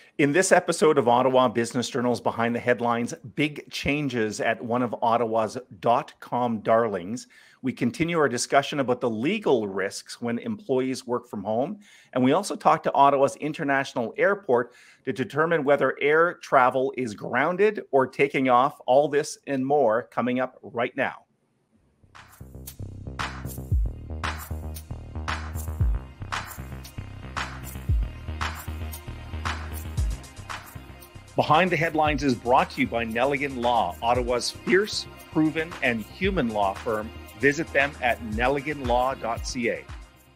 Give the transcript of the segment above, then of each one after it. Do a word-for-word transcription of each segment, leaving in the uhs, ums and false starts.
In this episode of Ottawa Business Journal's Behind the Headlines, big changes at one of Ottawa's dot-com darlings. We continue our discussion about the legal risks when employees work from home. And we also talk to Ottawa's International Airport to determine whether air travel is grounded or taking off. All this and more coming up right now. Behind the Headlines is brought to you by Nelligan Law, Ottawa's fierce, proven, and human law firm. Visit them at nelligan law dot c a.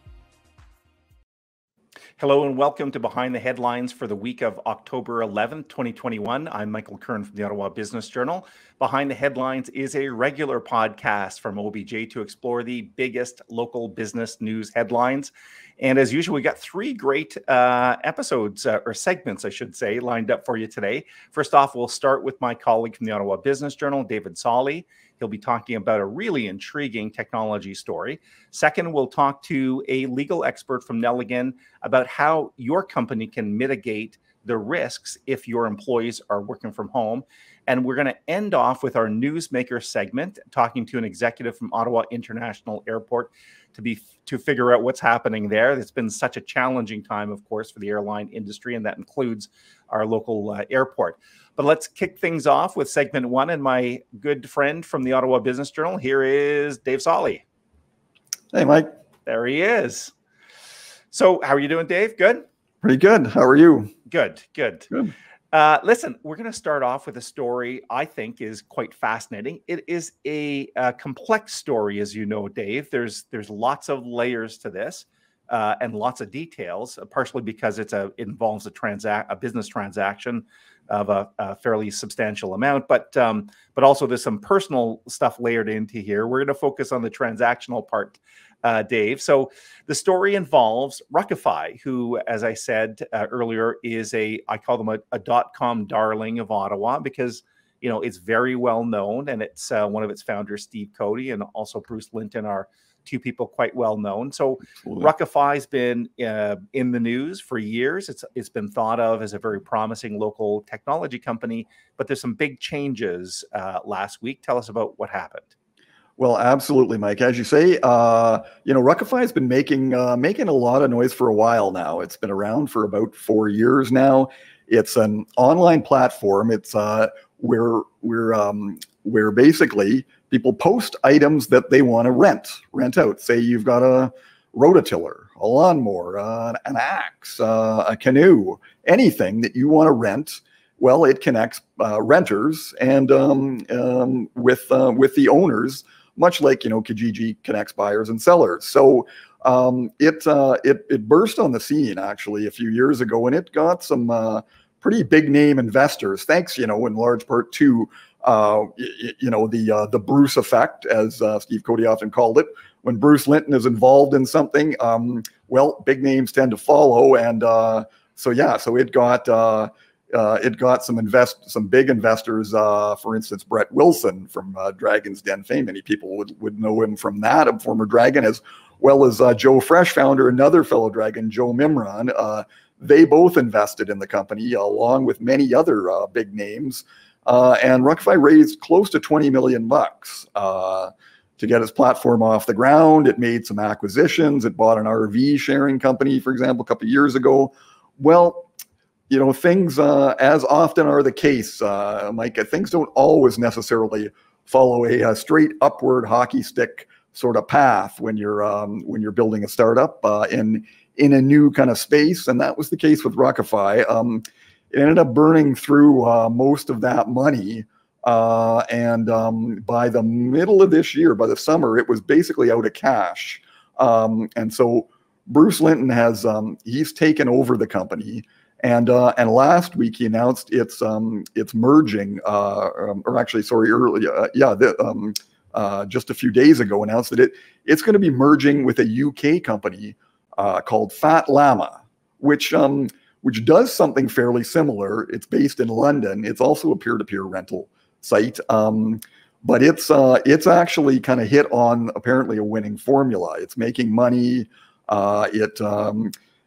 Hello and welcome to Behind the Headlines for the week of October eleventh, twenty twenty-one. I'm Michael Kern from the Ottawa Business Journal. Behind the Headlines is a regular podcast from O B J to explore the biggest local business news headlines. And as usual, we got three great uh, episodes, uh, or segments, I should say, lined up for you today. First off, we'll start with my colleague from the Ottawa Business Journal, David Solly. He'll be talking about a really intriguing technology story. Second, we'll talk to a legal expert from Nelligan about how your company can mitigate the risks if your employees are working from home. And we're going to end off with our Newsmaker segment, talking to an executive from Ottawa International Airport to be to figure out what's happening there. It's been such a challenging time, of course, for the airline industry, and that includes our local uh, airport. But let's kick things off with segment one, and my good friend from the Ottawa Business Journal, here is Dave Solly. Hey, Mike. There he is. So how are you doing, Dave? Good? Pretty good. How are you? Good, good. Good. Uh, listen, we're going to start off with a story I think is quite fascinating. It is a, a complex story, as you know, Dave. There's there's lots of layers to this uh, and lots of details, uh, partially because it's a it involves a transact a business transaction of a, a fairly substantial amount, but um, but also there's some personal stuff layered into here. We're going to focus on the transactional part, uh, Dave. So the story involves Ruckify, who, as I said uh, earlier, is a I call them a, a dot-com darling of Ottawa because you know it's very well known, and it's uh, one of its founders, Steve Cody, and also Bruce Linton are two people quite well known. So Absolutely. Ruckify's been uh, in the news for years. It's it's been thought of as a very promising local technology company, but there's some big changes uh, last week. Tell us about what happened. Well, absolutely, Mike. As you say, uh, you know, Ruckify has been making uh, making a lot of noise for a while now. It's been around for about four years now. It's an online platform. It's uh, where we're um, where basically people post items that they want to rent, rent out. Say you've got a rototiller, a lawnmower, uh, an axe, uh, a canoe, anything that you want to rent. Well, it connects uh, renters and um, um, with uh, with the owners, much like you know Kijiji connects buyers and sellers. So um, it uh, it it burst on the scene actually a few years ago, and it got some uh, pretty big name investors. Thanks, you know, in large part to Uh, you, you know, the uh, the Bruce effect, as uh, Steve Cody often called it. When Bruce Linton is involved in something, um, well, big names tend to follow, and uh, so yeah, so it got uh, uh, it got some invest some big investors. Uh, for instance, Brett Wilson from uh, Dragon's Den fame. Many people would would know him from that, a former Dragon, as well as uh, Joe Fresh founder, another fellow Dragon, Joe Mimran. Uh, they both invested in the company, along with many other uh, big names. Uh, and Ruckify raised close to twenty million bucks uh, to get its platform off the ground. It made some acquisitions. It bought an R V sharing company, for example, a couple of years ago. Well, you know, things, uh, as often are the case, uh, Mike, things don't always necessarily follow a, a straight upward hockey stick sort of path when you're um, when you're building a startup uh, in in a new kind of space, and that was the case with Ruckify. Um, It ended up burning through uh, most of that money. Uh, and um, by the middle of this year, by the summer, it was basically out of cash. Um, and so Bruce Linton has, um, he's taken over the company. And uh, and last week he announced it's um, it's merging, uh, um, or actually, sorry, early, uh, yeah, the, um, uh, just a few days ago announced that it it's going to be merging with a U K company uh, called Fat Llama, which um, which does something fairly similar. It's based in London. It's also a peer-to-peer rental site, um, but it's uh, it's actually kind of hit on apparently a winning formula. It's making money. Uh, it um,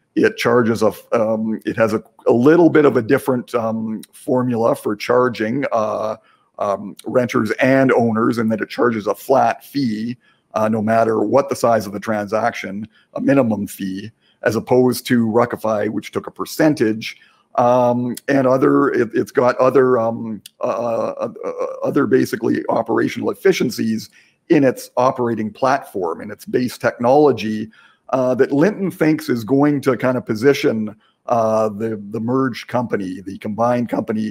It charges a, um, it has a, a little bit of a different um, formula for charging uh, um, renters and owners, in that it charges a flat fee, uh, no matter what the size of the transaction, a minimum fee, as opposed to Ruckify, which took a percentage. Um, and other, it, it's got other, um, uh, uh, other basically operational efficiencies in its operating platform, in its base technology, uh, that Linton thinks is going to kind of position uh, the the merged company, the combined company,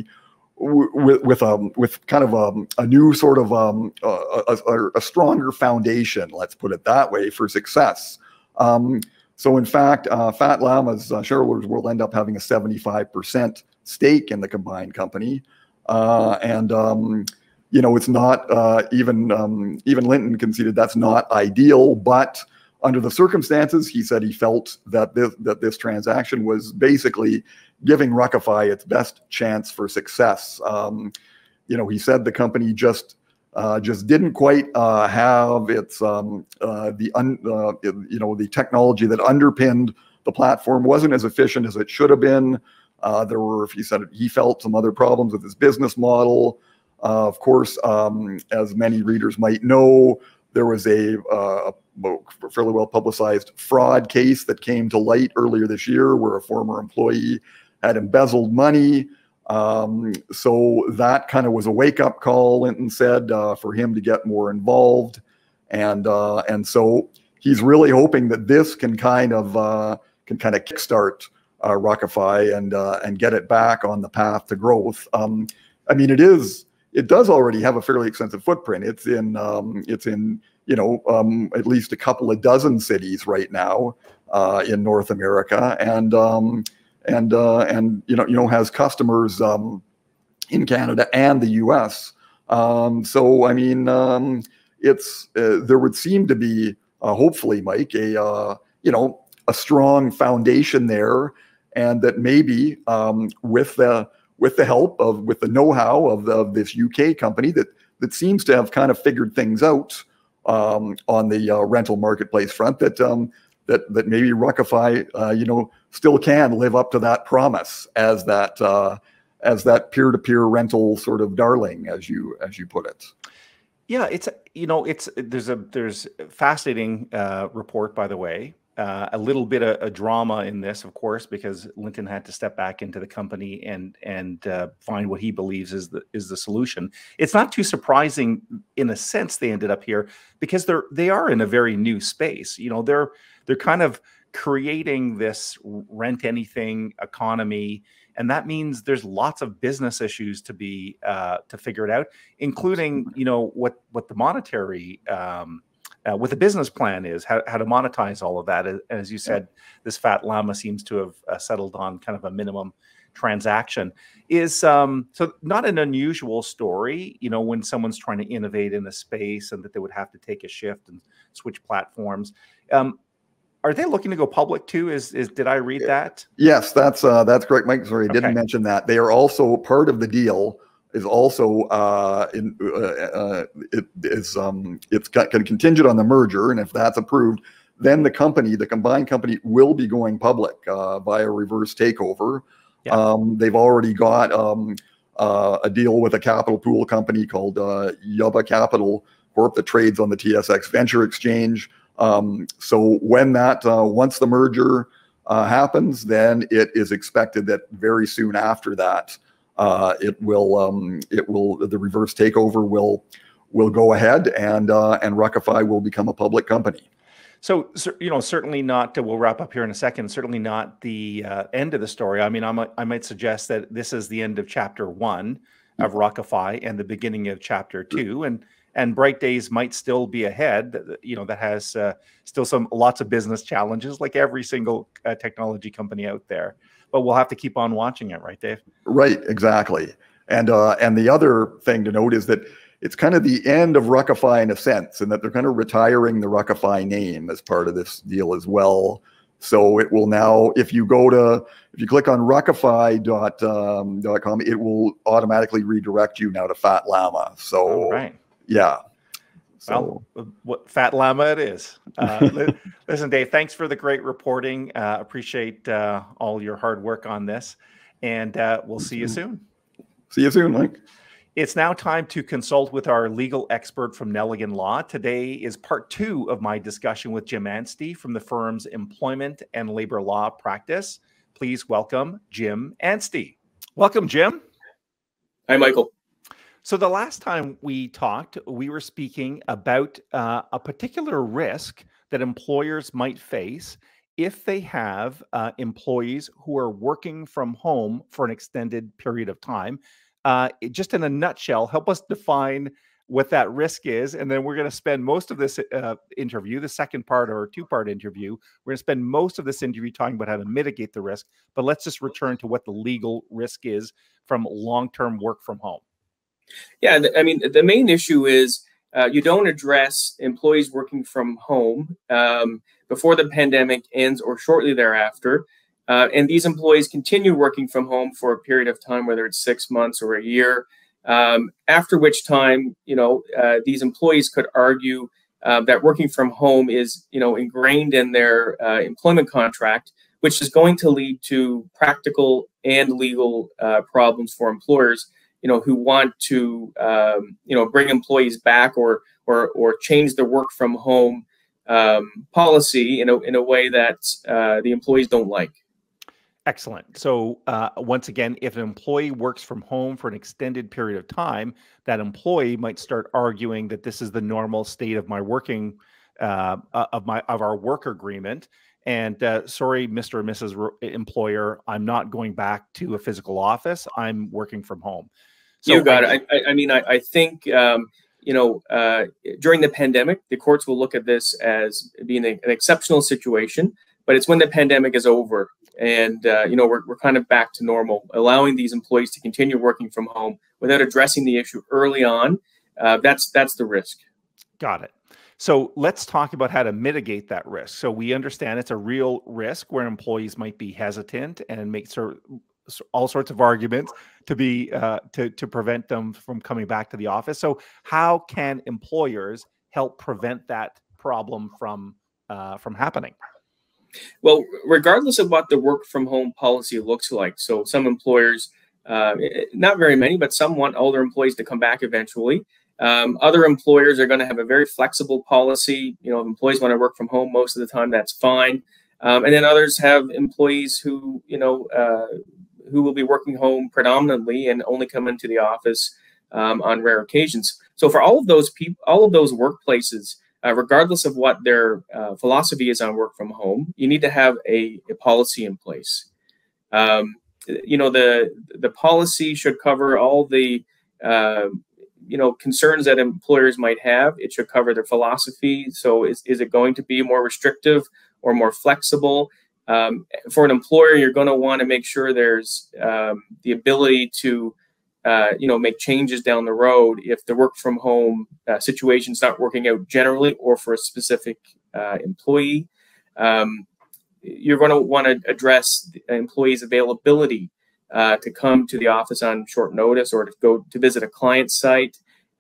with with um with kind of a, a new sort of um a, a, a stronger foundation, let's put it that way, for success. Um, so in fact, uh, Fat Llama's uh, shareholders will end up having a seventy-five percent stake in the combined company, uh, and um, you know, it's not uh, even um, even Linton conceded that's not ideal, but under the circumstances, he said he felt that this that this transaction was basically giving Ruckify its best chance for success. Um, you know, he said the company just uh, just didn't quite uh, have its um, uh, the un, uh, you know the technology that underpinned the platform wasn't as efficient as it should have been. Uh, there were, he said, he felt some other problems with his business model. Uh, of course, um, as many readers might know, there was a, uh, a fairly well publicized fraud case that came to light earlier this year, where a former employee had embezzled money. Um, so that kind of was a wake-up call, Linton said, uh, for him to get more involved. And uh, and so he's really hoping that this can kind of uh, can kind of kickstart uh, Ruckify and uh, and get it back on the path to growth. Um, I mean, it is. It does already have a fairly extensive footprint. It's in, um, it's in, you know, um, at least a couple of dozen cities right now uh, in North America, and um, and uh, and you know, you know, has customers um, in Canada and the U S. Um, so I mean, um, it's uh, there would seem to be, uh, hopefully, Mike, a uh, you know, a strong foundation there, and that maybe um, with the with the help of, with the know-how of, the, of this U K company that that seems to have kind of figured things out um, on the uh, rental marketplace front, that um, that that maybe Ruckify, uh, you know, still can live up to that promise as that uh, as that peer-to-peer rental sort of darling, as you as you put it. Yeah, it's, you know, it's there's a there's a fascinating uh, report, by the way. Uh, a little bit of a drama in this, of course, because Linton had to step back into the company and and uh, find what he believes is the is the solution. It's not too surprising, in a sense, they ended up here, because they're they are in a very new space. You know, they're they're kind of creating this rent anything economy, and that means there's lots of business issues to be uh, to figure it out, including, you know, what what the monetary um, Uh, what the business plan is, how, how to monetize all of that. And as you said, this Fat Llama seems to have uh, settled on kind of a minimum transaction. Is um, so not an unusual story, you know, when someone's trying to innovate in a space and that they would have to take a shift and switch platforms. Um, are they looking to go public too? Is is did I read that? Yes, that's uh, that's correct, Mike. Sorry, I Okay. didn't mention that. They are also part of the deal. Is also uh, in uh, uh, it is um, it's got, got contingent on the merger, and if that's approved, then the company, the combined company, will be going public uh, via reverse takeover. Yeah. Um, they've already got um, uh, a deal with a capital pool company called uh, Yuba Capital Corp that trades on the T S X Venture Exchange. Um, so when that uh, once the merger uh, happens, then it is expected that very soon after that, Uh, it will, um, it will, the reverse takeover will, will go ahead, and uh, and Ruckify will become a public company. So, you know, certainly not. We'll wrap up here in a second. Certainly not the uh, end of the story. I mean, I might, I might suggest that this is the end of chapter one of Ruckify and the beginning of chapter two, and and bright days might still be ahead. You know, that has uh, still some lots of business challenges, like every single uh, technology company out there. But we'll have to keep on watching it, right, Dave? Right, exactly. And uh, and the other thing to note is that it's kind of the end of Ruckify in a sense, and that they're kind of retiring the Ruckify name as part of this deal as well. So it will now, if you go to, if you click on ruckify dot com, it will automatically redirect you now to Fat Llama. So, oh, right. yeah. So, well, what fat llama it is. Uh, li listen, Dave, thanks for the great reporting. Uh, appreciate uh, all your hard work on this, and uh, we'll see you soon. See you soon, Mike. It's now time to consult with our legal expert from Nelligan Law. Today is part two of my discussion with Jim Anstey from the firm's employment and labor law practice. Please welcome Jim Anstey. Welcome, Jim. Hi, Michael. So the last time we talked, we were speaking about uh, a particular risk that employers might face if they have uh, employees who are working from home for an extended period of time. Uh, it- just in a nutshell, help us define what that risk is. And then we're going to spend most of this uh, interview, the second part or two-part interview, we're going to spend most of this interview talking about how to mitigate the risk. But let's just return to what the legal risk is from long-term work from home. Yeah, I mean, the main issue is uh, you don't address employees working from home um, before the pandemic ends or shortly thereafter. Uh, and these employees continue working from home for a period of time, whether it's six months or a year, um, after which time, you know, uh, these employees could argue uh, that working from home is, you know, ingrained in their uh, employment contract, which is going to lead to practical and legal uh, problems for employers, you know, who want to, um, you know, bring employees back or or or change the work from home um, policy in a in a way that uh, the employees don't like. Excellent. So uh, once again, if an employee works from home for an extended period of time, that employee might start arguing that this is the normal state of my working uh, uh, of my of our work agreement. And uh, sorry, Mister or Missus R- Employer, I'm not going back to a physical office. I'm working from home. So You got I, it. I, I, I mean, I, I think, um, you know, uh, during the pandemic, the courts will look at this as being a, an exceptional situation, but it's when the pandemic is over and, uh, you know, we're, we're kind of back to normal, allowing these employees to continue working from home without addressing the issue early on. Uh, that's that's the risk. Got it. So let's talk about how to mitigate that risk. So we understand it's a real risk where employees might be hesitant and make sort all sorts of arguments to be uh, to to prevent them from coming back to the office. So how can employers help prevent that problem from uh, from happening? Well, regardless of what the work from home policy looks like, so some employers, uh, not very many, but some want all their employees to come back eventually. Um, other employers are going to have a very flexible policy. You know, if employees want to work from home most of the time, that's fine. Um, and then others have employees who, you know, uh, who will be working home predominantly and only come into the office um, on rare occasions. So for all of those people, all of those workplaces, uh, regardless of what their uh, philosophy is on work from home, you need to have a, a policy in place. Um, you know, the the policy should cover all the uh, you know, concerns that employers might have. It should cover their philosophy. So is, is it going to be more restrictive or more flexible? Um, for an employer, you're going to want to make sure there's um, the ability to, uh, you know, make changes down the road if the work from home uh, situation is not working out generally or for a specific uh, employee. Um, you're going to want to address the employee's availability Uh, to come to the office on short notice or to go to visit a client site.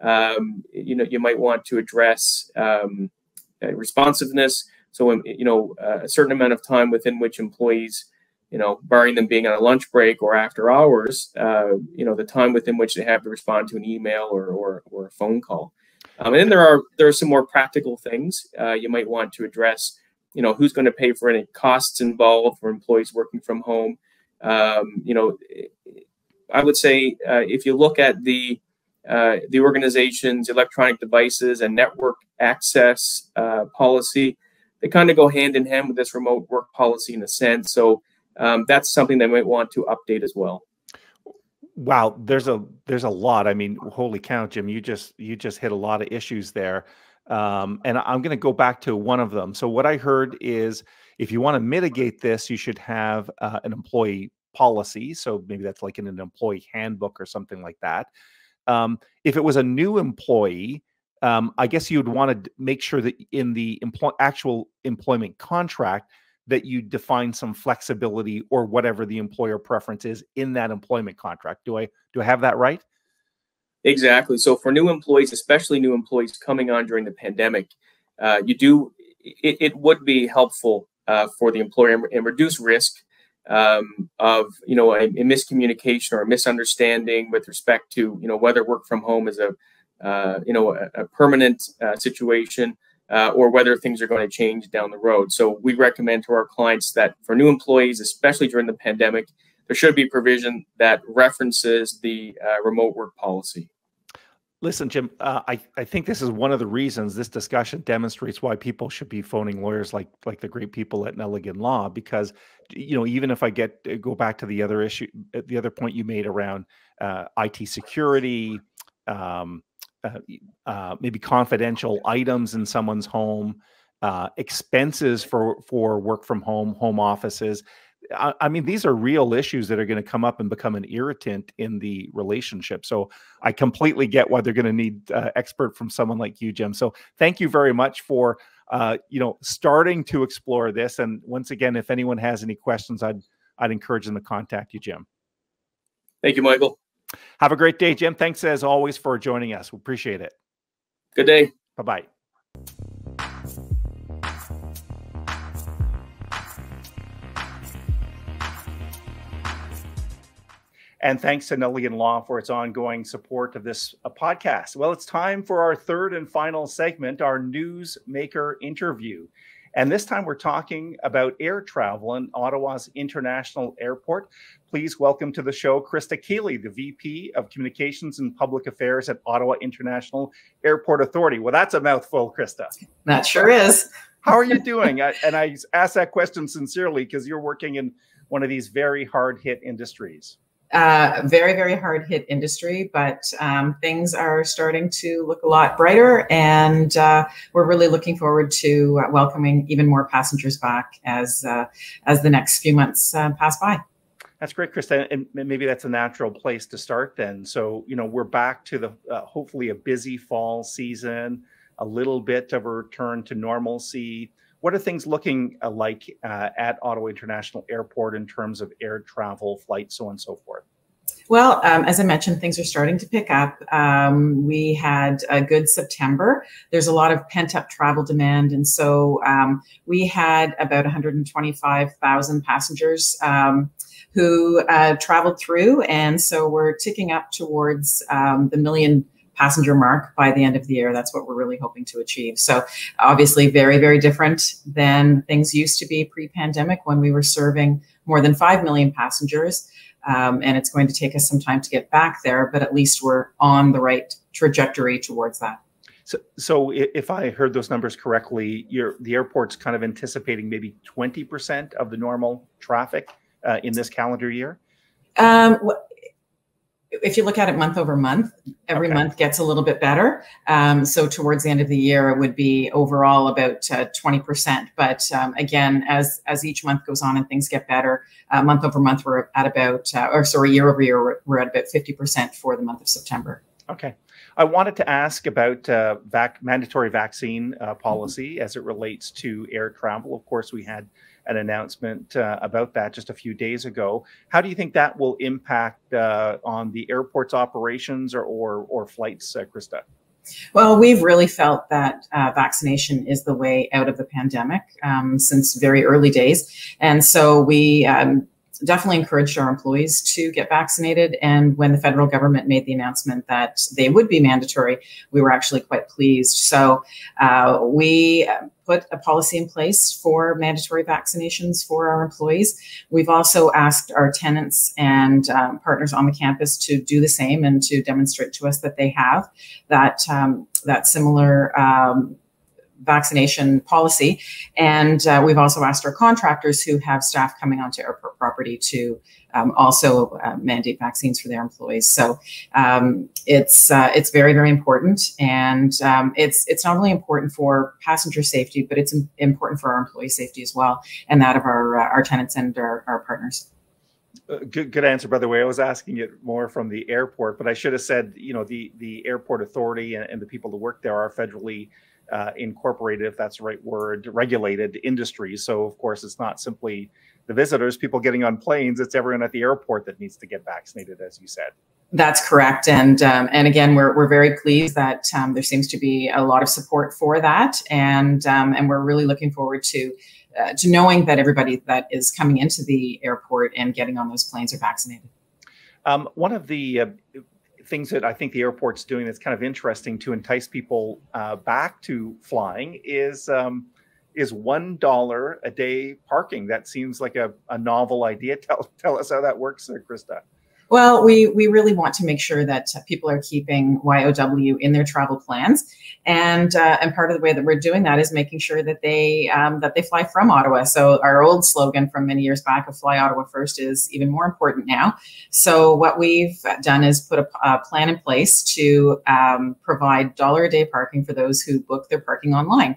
Um, you know, you might want to address um, uh, responsiveness. So, when, you know, uh, a certain amount of time within which employees, you know, barring them being on a lunch break or after hours, uh, you know, the time within which they have to respond to an email or or, or a phone call. Um, and then there are there are some more practical things uh, you might want to address. You know, who's going to pay for any costs involved for employees working from home? Um, you know, I would say uh, if you look at the uh, the organization's electronic devices and network access uh, policy, they kind of go hand in hand with this remote work policy in a sense. So um, that's something they might want to update as well. Wow, there's a there's a lot. I mean, holy cow, Jim, you just you just hit a lot of issues there. Um, and I'm going to go back to one of them. So what I heard is if you want to mitigate this, you should have uh, an employee policy. So maybe that's like in an employee handbook or something like that. Um, if it was a new employee, um, I guess you'd want to make sure that in the employ actual employment contract that you define some flexibility or whatever the employer preference is in that employment contract. Do I do I have that right? Exactly. So for new employees, especially new employees coming on during the pandemic, uh, you do it, it would be helpful uh, for the employer and, and reduce risk um, of you know a, a miscommunication or a misunderstanding with respect to you know whether work from home is a uh, you know a, a permanent uh, situation uh, or whether things are going to change down the road. So we recommend to our clients that for new employees, especially during the pandemic, there should be provision that references the uh, remote work policy. Listen, Jim, uh, I, I think this is one of the reasons this discussion demonstrates why people should be phoning lawyers like like the great people at Nelligan Law, because, you know, even if I get go back to the other issue, the other point you made around uh, I T security, um, uh, uh, maybe confidential items in someone's home, uh, expenses for, for work from home, home offices, I, I mean, these are real issues that are going to come up and become an irritant in the relationship. So I completely get why they're going to need uh, expert from someone like you, Jim. So thank you very much for, uh, you know, starting to explore this. And once again, if anyone has any questions, I'd, I'd encourage them to contact you, Jim. Thank you, Michael. Have a great day, Jim. Thanks as always for joining us. We appreciate it. Good day. Bye-bye. And thanks to Nelligan Law for its ongoing support of this uh, podcast. Well, it's time for our third and final segment, our Newsmaker interview. And this time we're talking about air travel in Ottawa's International Airport. Please welcome to the show Krista Keeley, the V P of Communications and Public Affairs at Ottawa International Airport Authority. Well, that's a mouthful, Krista. That sure is. How are you doing? I, and I ask that question sincerely because you're working in one of these very hard-hit industries. Uh, very, very hard hit industry, but um, things are starting to look a lot brighter, and uh, we're really looking forward to uh, welcoming even more passengers back as uh, as the next few months uh, pass by. That's great, Krista, and maybe that's a natural place to start then. So, you know, we're back to the uh, hopefully a busy fall season, a little bit of a return to normalcy. What are things looking uh, like uh, at Ottawa International Airport in terms of air travel, flights, so on and so forth? Well, um, as I mentioned, things are starting to pick up. Um, we had a good September. There's a lot of pent-up travel demand. And so um, we had about one hundred twenty-five thousand passengers um, who uh, traveled through. And so we're ticking up towards um, the million passenger mark by the end of the year. That's what we're really hoping to achieve. So obviously very, very different than things used to be pre-pandemic when we were serving more than five million passengers. Um, and it's going to take us some time to get back there, but at least we're on the right trajectory towards that. So, so if I heard those numbers correctly, you're, the airport's kind of anticipating maybe twenty percent of the normal traffic uh, in this calendar year? Um, If you look at it month over month, every okay. month gets a little bit better. Um, so towards the end of the year, it would be overall about uh, twenty percent. But um, again, as as each month goes on and things get better, uh, month over month, we're at about, uh, or sorry, year over year, we're, we're at about fifty percent for the month of September. Okay. I wanted to ask about uh, vac mandatory vaccine uh, policy mm-hmm. as it relates to air travel. Of course, we had an announcement uh, about that just a few days ago. How do you think that will impact uh, on the airport's operations or or, or flights, uh, Krista? Well, we've really felt that uh, vaccination is the way out of the pandemic um, since very early days. And so we um, definitely encouraged our employees to get vaccinated. And when the federal government made the announcement that they would be mandatory, we were actually quite pleased. So uh, we put a policy in place for mandatory vaccinations for our employees. We've also asked our tenants and um, partners on the campus to do the same and to demonstrate to us that they have that, um, that similar um, vaccination policy. And uh, we've also asked our contractors who have staff coming onto airport property to um, also uh, mandate vaccines for their employees. So um, it's uh, it's very, very important. And um, it's it's not only important for passenger safety, but it's important for our employee safety as well, and that of our, uh, our tenants and our, our partners. Uh, good, good answer, by the way. I was asking it more from the airport, but I should have said, you know, the, the airport authority and, and the people who work there are federally Uh, incorporated, if that's the right word, regulated industries. So, of course, it's not simply the visitors, people getting on planes. It's everyone at the airport that needs to get vaccinated, as you said. That's correct. And um, and again, we're, we're very pleased that um, there seems to be a lot of support for that. And um, and we're really looking forward to uh, to knowing that everybody that is coming into the airport and getting on those planes are vaccinated. Um, one of the uh, things that I think the airport's doing that's kind of interesting to entice people uh, back to flying is um, is one dollar a day parking. That seems like a, a novel idea. Tell tell us how that works, Krista. Well, we we really want to make sure that uh, people are keeping Y O W in their travel plans, and uh, and part of the way that we're doing that is making sure that they um, that they fly from Ottawa. So our old slogan from many years back of "Fly Ottawa First" is even more important now. So what we've done is put a, a plan in place to um, provide dollar a day parking for those who book their parking online.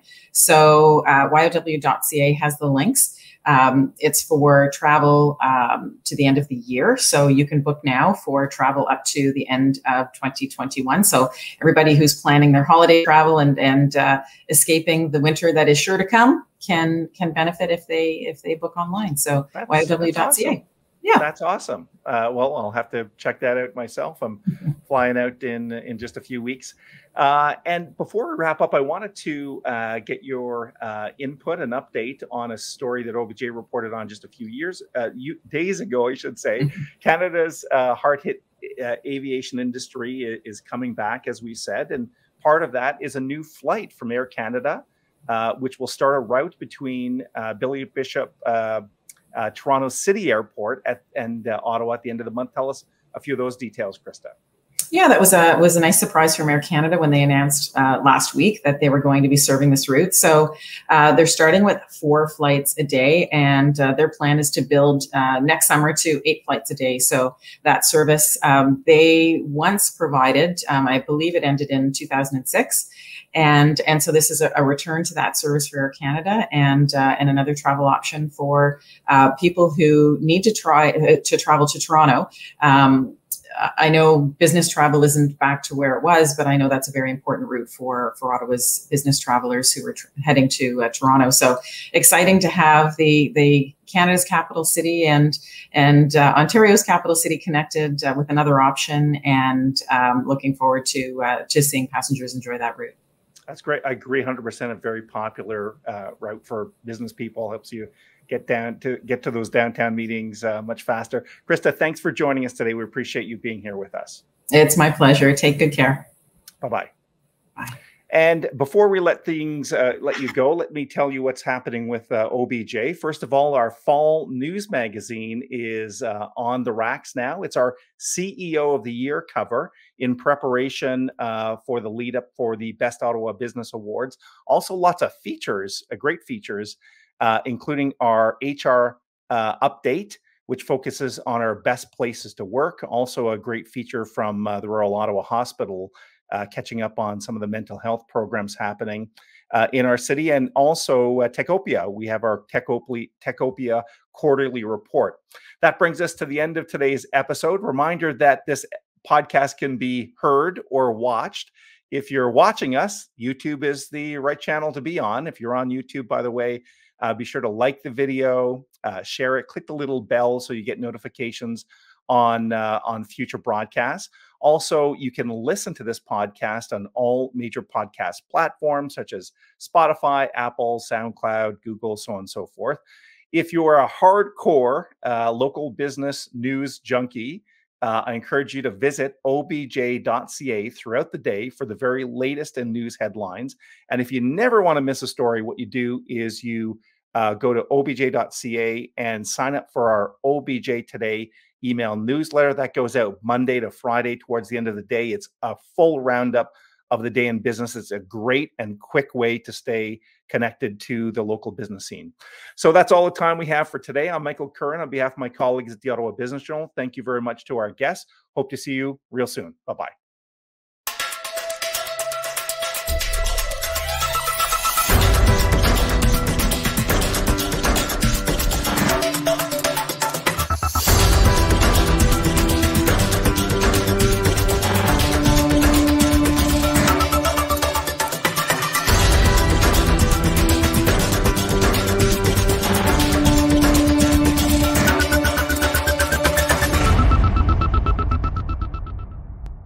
So uh, Y O W dot C A has the links. Um, it's for travel um, to the end of the year. So you can book now for travel up to the end of twenty twenty-one. So everybody who's planning their holiday travel and, and uh, escaping the winter that is sure to come can can benefit if they if they book online. So Y O W dot C A. Awesome. Yeah, that's awesome. Uh, well, I'll have to check that out myself. I'm flying out in in just a few weeks. Uh, and before we wrap up, I wanted to uh, get your uh, input and update on a story that O B J reported on just a few years, uh, you, days ago, I should say. Canada's uh, hard-hit uh, aviation industry is coming back, as we said, and part of that is a new flight from Air Canada, uh, which will start a route between uh, Billy Bishop, uh, uh, Toronto City Airport, at, and uh, Ottawa at the end of the month. Tell us a few of those details, Krista. Yeah, that was a was a nice surprise from Air Canada when they announced uh, last week that they were going to be serving this route. So uh, they're starting with four flights a day, and uh, their plan is to build uh, next summer to eight flights a day. So that service um, they once provided, um, I believe it ended in two thousand six. And and so this is a, a return to that service for Air Canada, and uh, and another travel option for uh, people who need to try uh, to travel to Toronto. Um, I know business travel isn't back to where it was, but I know that's a very important route for, for Ottawa's business travelers who are tr- heading to uh, Toronto. So exciting to have the the Canada's capital city and and uh, Ontario's capital city connected uh, with another option, and um, looking forward to uh, to seeing passengers enjoy that route. That's great. I agree one hundred percent. A very popular uh, route for business people. Helps you get down to get to those downtown meetings uh, much faster. Krista, thanks for joining us today. We appreciate you being here with us. It's my pleasure. Take good care. Bye-bye. Bye. And before we let things uh, let you go, let me tell you what's happening with uh, O B J. First of all, our fall news magazine is uh, on the racks now. It's our C E O of the Year cover in preparation uh, for the lead up for the Best Ottawa Business Awards. Also, lots of features, uh, great features, uh, including our H R uh, update, which focuses on our best places to work. Also, a great feature from uh, the Royal Ottawa Hospital, Uh, catching up on some of the mental health programs happening uh, in our city, and also uh, Techopia. We have our Techopia, Techopia quarterly report. That brings us to the end of today's episode. Reminder that this podcast can be heard or watched. If you're watching us, YouTube is the right channel to be on. If you're on YouTube, by the way, uh, be sure to like the video, uh, share it, click the little bell so you get notifications on uh, on future broadcasts. Also, you can listen to this podcast on all major podcast platforms such as Spotify, Apple, SoundCloud, Google, so on and so forth. If you are a hardcore uh, local business news junkie, uh, I encourage you to visit O B J dot C A throughout the day for the very latest in news headlines. And if you never want to miss a story, what you do is you uh, go to O B J dot C A and sign up for our O B J Today email newsletter that goes out Monday to Friday towards the end of the day. It's a full roundup of the day in business. It's a great and quick way to stay connected to the local business scene. So that's all the time we have for today. I'm Michael Curran on behalf of my colleagues at the Ottawa Business Journal. Thank you very much to our guests. Hope to see you real soon. Bye-bye.